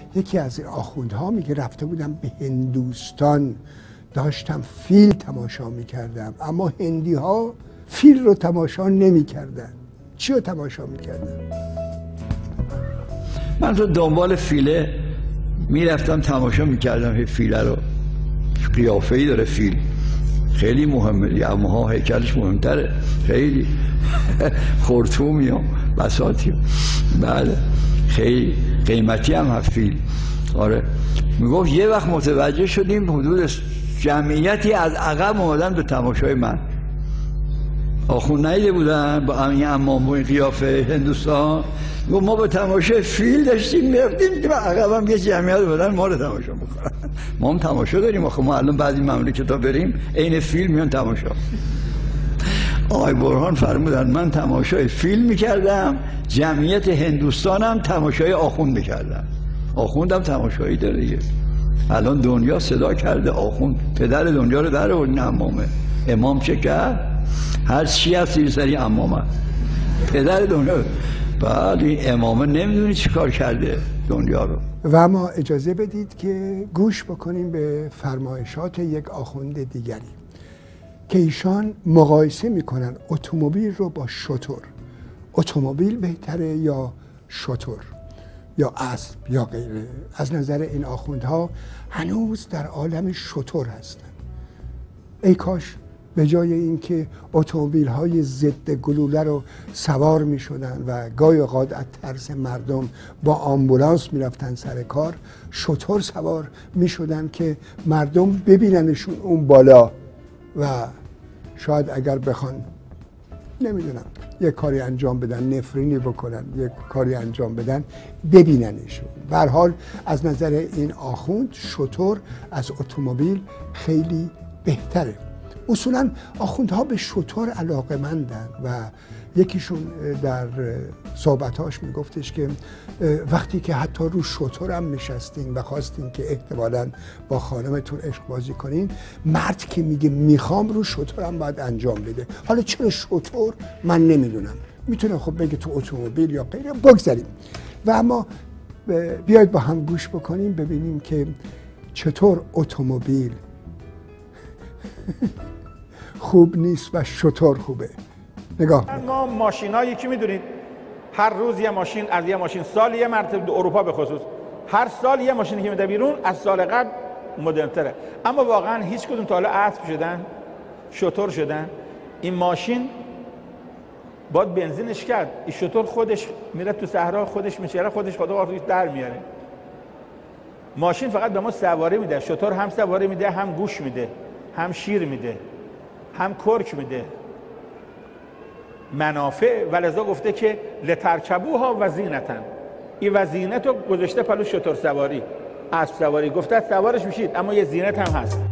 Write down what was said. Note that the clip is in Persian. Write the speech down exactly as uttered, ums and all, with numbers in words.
یکی از این آخوندها میگه رفته بودم به هندوستان، داشتم فیل تماشا میکردم، اما هندی ها فیل رو تماشا نمیکردن. چی رو تماشا میکردن؟ من تو دنبال فیله میرفتم تماشا میکردم. این فیله رو قیافه ای داره فیل، خیلی مهمه دیگه، اما هیکلش مهمتره، خیلی خرطومی و بساطی، بله خیلی قیمتی هم هست فیل. آره میگفت یه وقت متوجه شدیم حدود جمعیتی از عقب اومدن به تماشای من. آخوند نیده بودن با این عمام و این قیافه هندوستان. گفت ما به تماشای فیل داشتیم میرفتیم که عقب هم یه جمعیت بودن ما رو تماشا میکنن. ما هم تماشا داریم آخه، ما الان بعضی مملکت ها بریم عین فیل میان تماشا. آقای برهان فرمودن من تماشای فیل میکردم، جمعیت هندوستان هم تماشای آخوند میکردن. آخوند هم تماشایی داره دیگه. الان دنیا صدا کرده آخوند پدر دنیا رو در آورد. امامه امام چه کرد؟ هر چی هست این سری امامه پدر دنیا. بله این امامه نمیدونی چی کار کرده دنیا رو. و اما اجازه بدید که گوش بکنیم به فرمایشات یک آخوند دیگری که ایشان مقایسه میکنن اتومبیل رو با شتر. اتومبیل بهتره یا شتر یا اسب یا غیره؟ از نظر این آخوندها هنوز در عالم شتر هستن. ای کاش به جای اینکه اتومبیل های ضد گلوله رو سوار می شدن و گاهی اوقات از ترس مردم با آمبولانس می رفتن سر کار، شتر سوار می شدن که مردم ببیننشون اون بالا و شاید اگر بخوان نمیدونم یک کاری انجام بدن، نفرینی بکنن، یک کاری انجام بدن، ببیننشون. به هر حال از نظر این آخوند شتر از اتومبیل خیلی بهتره. اصولا آخوندها به شتر علاقه‌مندن و یکیشون در صحبتاش میگفتش که وقتی که حتی رو شتر هم نشستین و خواستین که احتمالاً با خانمتون عشق بازی کنین، مرد که میگه میخوام رو شتر هم باید انجام بده. حالا چرا شتر من نمیدونم، میتونه خب بگه تو اتومبیل یا غیره، بگذاریم. و اما بیاید با هم گوش بکنیم ببینیم که چطور اتومبیل خوب نیست و شتر خوبه. نگاه ما ماشینا یکی میدونید هر روز یه ماشین از یه ماشین، سال یه مرتبه تو اروپا به خصوص هر سال یه ماشینی که میده بیرون از سال قبل مدرن‌تره. اما واقعا هیچ کدوم تا حالا اسب شدن، شتر شدن. این ماشین باید بنزینش کرد، این شتر خودش میره تو صحرا، خودش میچره، خودش خدا خودش در میاره. ماشین فقط به ما سواری میده، شتر هم سواری میده، هم گوش میده، هم شیر میده، هم کرک میده، منافع. ولذا گفته که لترکبوها و زینتن، این و زینت رو گذاشته پلو شتر سواری، اسب سواری. گفته سوارش میشید اما یه زینت هم هست.